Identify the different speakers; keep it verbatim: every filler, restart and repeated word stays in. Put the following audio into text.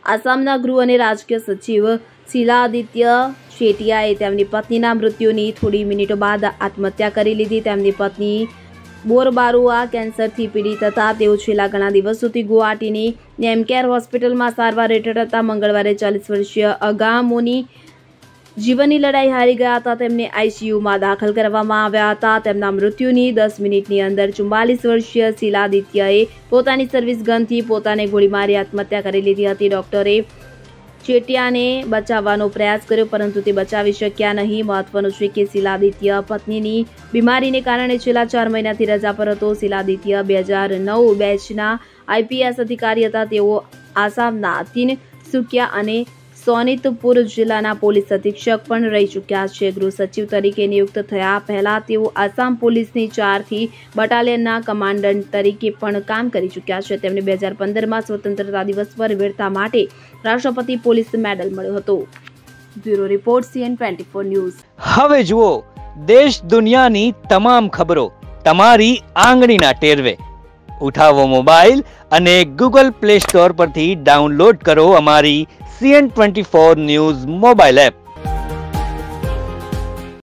Speaker 1: આસામના ગૃહ અને રાજકીય સચિવ શિલાદિત્ય શેટિયાએ તેમની પત્નીના મૃત્યુની થોડી મિનિટો બાદ આત્મહત્યા કરી લીધી। તેમની પત્ની બોરબારુઆ કેન્સરથી પીડિત હતા। તેઓ છેલ્લા ઘણા દિવસોથી ગુવાહાટીની નેમકેર હોસ્પિટલમાં સારવાર હેઠળ હતા। મંગળવારે ચાલીસ વર્ષીય અગામોની જીવનની લડાઈ હારી ગયા હતા। તેમને આઈસીયુમાં દાખલ કરવામાં આવ્યા હતા। તેમના મૃત્યુની દસ મિનિટની અંદર ચુમ્માલીસ વર્ષીય શિલાદિત્યએ પોતાની સર્વિસ ગનથી પોતાને ગોળી મારી આત્મહત્યા કરી લીધી હતી। ડોક્ટરે ચેટિયાને બચાવવાનો પ્રયાસ કર્યો પરંતુ તે બચાવી શક્યા નહીં। મહત્વનું છે કે શિલાદિત્ય પત્નીની બીમારીને કારણે છેલ્લા ચાર મહિનાથી રજા પર હતો। શિલાદિત્ય બે હજાર નવ બેચના આઈપીએસ અધિકારી હતા। તેઓ આસામના તિનસુકિયા અને સોનિતપુર જિલ્લાના પોલીસ અધિક્ષક પણ રહી ચૂક્યા છે। ગૃહ સચિવ તરીકે નિયુક્ત થયા પહેલા તેઓ આસામ પોલીસની ચારથી બટાલિયનના કમાન્ડન્ટ તરીકે પણ કામ કરી ચૂક્યા છે। તેમને બે હજાર પંદરમાં સ્વતંત્રતા દિવસ પર વીરતા માટે રાષ્ટ્રપતિ પોલીસ મેડલ મળ્યો હતો। Bureau report CN twenty four news.
Speaker 2: હવે જુઓ દેશ દુનિયાની તમામ ખબરો તમારી આંગળીના ટેરવે। ઉઠાવો મોબાઈલ અને ગૂગલ પ્લે સ્ટોર પરથી ડાઉનલોડ કરો અમારી CN twenty four news mobile app.